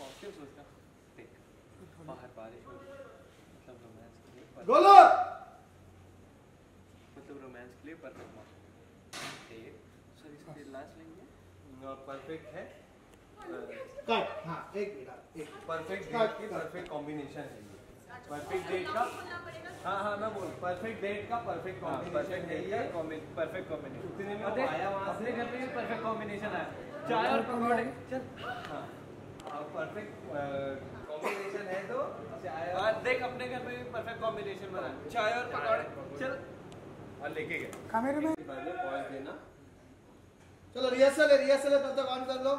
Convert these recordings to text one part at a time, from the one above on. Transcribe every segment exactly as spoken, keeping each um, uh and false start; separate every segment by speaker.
Speaker 1: Positive सोचना। देख बाहर बारिश हो रही है, मतलब रोमांस के लिए
Speaker 2: गोलो
Speaker 1: मतलब रोमांस के लिए परफेक्ट मौसम। एक sorry sorry last line perfect है।
Speaker 2: कट। हाँ एक मिनट एक
Speaker 1: परफेक्ट डेट की परफेक्ट कॉम्बिनेशन है ये। परफेक्ट डेट का हाँ हाँ मैं बोल परफेक्ट डेट का परफेक्ट कॉम्बिनेशन है ये। परफेक्ट कॉम्बिनेशन उतने में वो आया वहाँ से। अपने घर पे भी परफेक्ट कॉम्बिनेशन आया, चाय और पकौड़े। चल हाँ परफेक्ट कॉम्बिनेशन है तो आया। देख अपने घर पे भी परफेक्ट कॉम्बिनेशन बना, चाय और पकौड़े। चल और लेके गए
Speaker 3: कैमरे में
Speaker 1: पहले पॉज देना।
Speaker 2: चलो रिहर्सल है रिहर्सल है तब तक ऑन कर लो।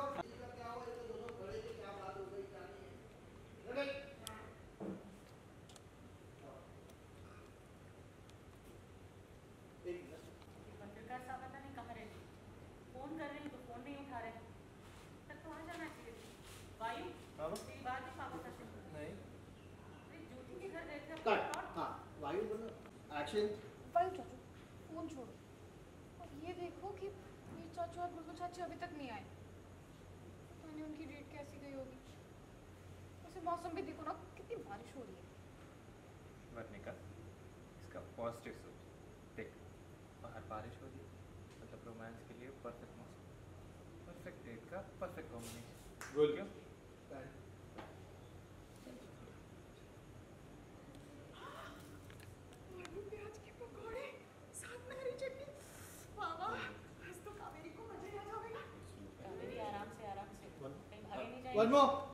Speaker 4: फोन कर रही तो फोन नहीं उठा रहे। तब तो वहाँ जाना चाहिए। वायु तेरी बात नहीं पापा से
Speaker 1: नहीं
Speaker 4: ज्योति के घर गए थे।
Speaker 2: कट। हाँ वायु बोलो एक्शन।
Speaker 5: वायु चाचू फोन छोड़ो और ये देखो कि ये चाचू और बुलबुल चाची अभी तक नहीं आए। पता नहीं उनकी डेट कैसी गई होगी। वैसे मौसम भी देखो ना कितनी बारिश हो रही है।
Speaker 1: वर्णिका इसका पॉजिटिव सोच। देख बाहर बारिश हो रही है, मतलब रोमांस के लिए परफेक्ट मौसम, परफेक्ट डेट का परफेक्ट कॉम्बिनेशन। बोल क्यों
Speaker 5: प्याज के पकौड़े साथ में हरी चटनी। वाह वाह आज तो कावेरी को मजा ही आ जाएगा।
Speaker 4: कावेरी आराम से आराम से कहीं भागे नहीं जाएगी।
Speaker 2: One more